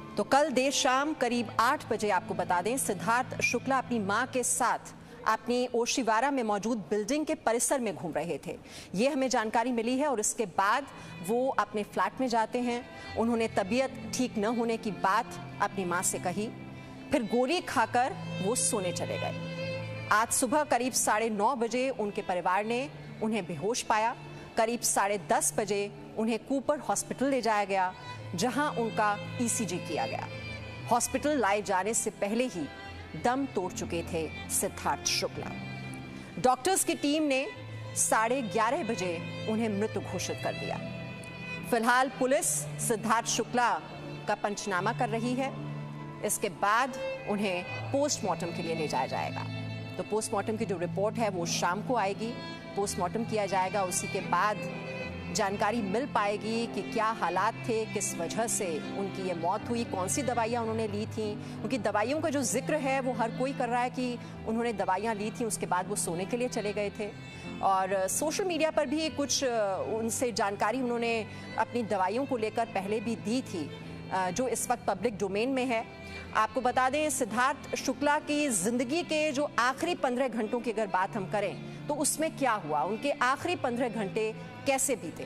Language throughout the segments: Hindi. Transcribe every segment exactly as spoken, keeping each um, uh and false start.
तो कल देर शाम करीब आठ बजे आपको बता दें, सिद्धार्थ शुक्ला अपनी मां के साथ अपनी ओशिवारा में मौजूद बिल्डिंग के परिसर में घूम रहे थे। ये हमें जानकारी मिली है और इसके बाद वो अपने फ्लैट में जाते हैं। उन्होंने तबीयत ठीक न होने की बात अपनी मां से कही, फिर गोली खाकर वो सोने चले गए। आज सुबह करीब साढ़े नौ बजे उनके परिवार ने उन्हें बेहोश पाया। करीब साढ़े दस बजे उन्हें कूपर हॉस्पिटल ले जाया गया, जहां उनका ईसीजी किया गया। हॉस्पिटल लाए जाने से पहले ही दम तोड़ चुके थे सिद्धार्थ शुक्ला। डॉक्टर्स की टीम ने साढ़े ग्यारह बजे उन्हें मृत घोषित कर दिया। फिलहाल पुलिस सिद्धार्थ शुक्ला का पंचनामा कर रही है। इसके बाद उन्हें पोस्टमार्टम के लिए ले जाया जाएगा। तो पोस्टमार्टम की जो रिपोर्ट है वो शाम को आएगी, पोस्टमार्टम किया जाएगा। उसी के बाद जानकारी मिल पाएगी कि क्या हालात थे, किस वजह से उनकी ये मौत हुई, कौन सी दवाइयाँ उन्होंने ली थी। क्योंकि दवाइयों का जो जिक्र है वो हर कोई कर रहा है कि उन्होंने दवाइयाँ ली थी, उसके बाद वो सोने के लिए चले गए थे। और सोशल मीडिया पर भी कुछ उनसे जानकारी उन्होंने अपनी दवाइयों को लेकर पहले भी दी थी, जो इस वक्त पब्लिक डोमेन में है। आपको बता दें, सिद्धार्थ शुक्ला की जिंदगी के जो आखिरी पंद्रह घंटों की अगर बात हम करें तो उसमें क्या हुआ, उनके आखिरी पंद्रह घंटे कैसे बीते,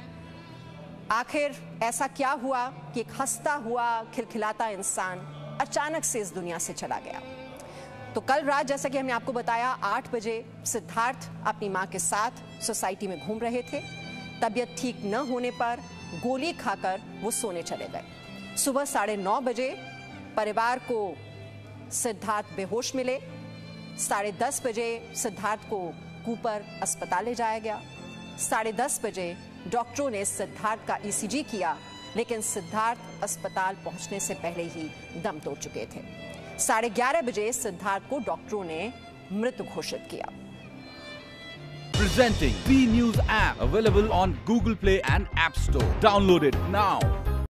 आखिर ऐसा क्या हुआ कि एक हंसता हुआ खिलखिलाता इंसान अचानक से इस दुनिया से चला गया। तो कल रात जैसा कि हमने आपको बताया, आठ बजे सिद्धार्थ अपनी मां के साथ सोसाइटी में घूम रहे थे। तबीयत ठीक न होने पर गोली खाकर वो सोने चले गए। सुबह साढ़े नौ बजे परिवार को सिद्धार्थ बेहोश मिले। साढ़े दस बजे सिद्धार्थ को कूपर अस्पताल ले जाया गया। साढ़े दस बजे डॉक्टरों ने सिद्धार्थ का ईसीजी किया, लेकिन सिद्धार्थ अस्पताल पहुंचने से पहले ही दम तोड़ चुके थे। साढ़े ग्यारह बजे सिद्धार्थ को डॉक्टरों ने मृत घोषित किया। Presenting B News app, available on Google Play and App Store. Download it now.